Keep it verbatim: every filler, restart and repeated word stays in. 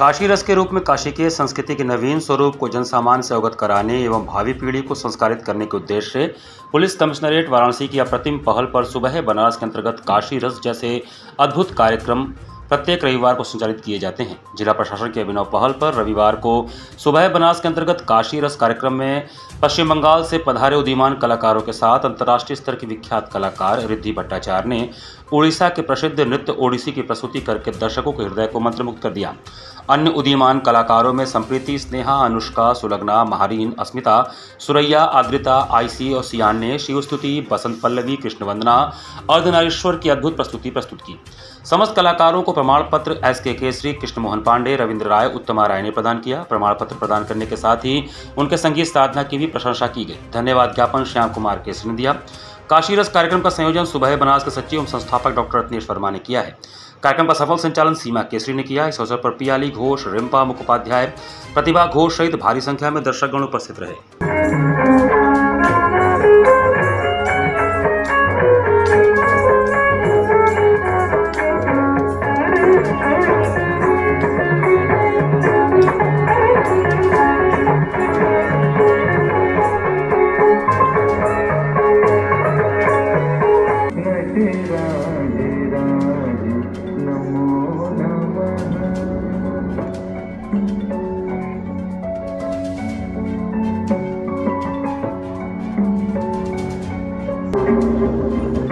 काशी रस के रूप में काशी के संस्कृति के नवीन स्वरूप को जनसामान्य से अवगत कराने एवं भावी पीढ़ी को संस्कारित करने के उद्देश्य से पुलिस कमिश्नरेट वाराणसी की अप्रतिम पहल पर सुबह बनारस के अंतर्गत काशी रस जैसे अद्भुत कार्यक्रम प्रत्येक रविवार को संचालित किए जाते हैं। जिला प्रशासन की अभिनव पहल पर रविवार को सुबह बनारस के अंतर्गत काशी रस कार्यक्रम में पश्चिम बंगाल से पधारे उदीयमान कलाकारों के साथ अंतर्राष्ट्रीय स्तर के विख्यात कलाकार रिद्धि भट्टाचार्य ने उड़ीसा के प्रसिद्ध नृत्य ओडिसी की प्रस्तुति करके दर्शकों के हृदय को मंत्रमुग्ध कर दिया। अन्य उदीयमान कलाकारों में संप्रीति, स्नेहा, अनुष्का, सुलग्ना, महारीन, अस्मिता, सुरैया, आद्रिता, आईसी और सियान ने शिवस्तुति, बसंत पल्लवी, कृष्णवंदना, अर्धनारीश्वर की अद्भुत प्रस्तुति प्रस्तुत की। समस्त कलाकारों को प्रमाण पत्र एस के केसरी, कृष्ण मोहन पांडे, रविंद्र राय, उत्तमा राय ने प्रदान किया। प्रमाण पत्र प्रदान करने के साथ ही उनके संगीत साधना की भी प्रशंसा की गई। धन्यवाद ज्ञापन श्याम कुमार केसरी ने दिया। काशी रस कार्यक्रम का संयोजन सुबह बनारस के सचिव एवं संस्थापक डॉक्टर रत्नेश वर्मा ने किया है। कार्यक्रम का सफल संचालन सीमा केसरी ने किया। इस अवसर पर पियाली घोष, रिम्पा मुखोपाध्याय, प्रतिभा घोष सहित भारी संख्या में दर्शकगण उपस्थित रहे। Thank you.